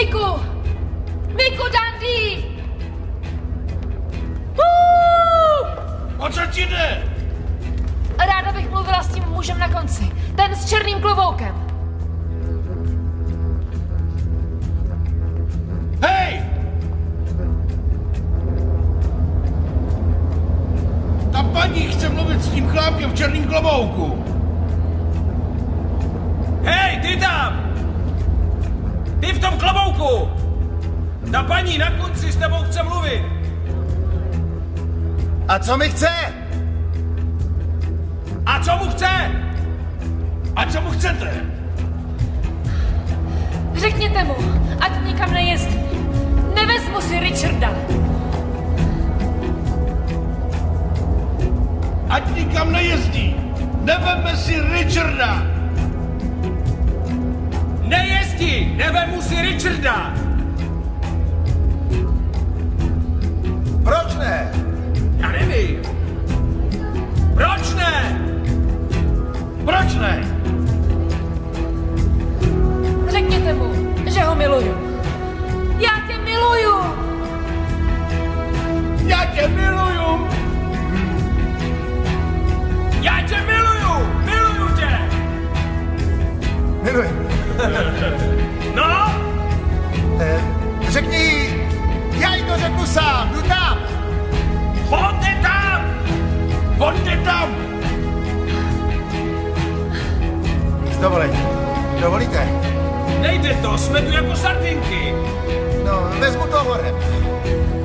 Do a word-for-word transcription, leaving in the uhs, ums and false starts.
Viku! Viku, Dandy! Uh! O co ti jde? Ráda bych mluvila s tím mužem na konci. Ten s černým kloboukem. Hej! Ta paní chce mluvit s tím chlápkem v černém klobouku. Hej, ty tam! Ty v tom klobouku! Ta paní na konci s tebou chce mluvit. A co mi chce? A co mu chce? A co mu chcete? Řekněte mu, ať nikam nejezdí. Nevezmu si Richarda. Ať nikam nejezdí. Neveme si Richarda. Nejezdí! Nevemu si Richarda! Proč ne? Já nevím. Proč ne? Proč ne? Řekněte mu, že ho miluju. Já tě miluju! Já tě miluju. Já tě miluju! Miluju tě! Miluji. No? Eh, řekni jí, já jí to řeknu sám, jdu tam. On jde tam! On jde tam. S dovolením. Dovolíte? Nejde to, jsme tu jako sardinky. No, vezmu to horem.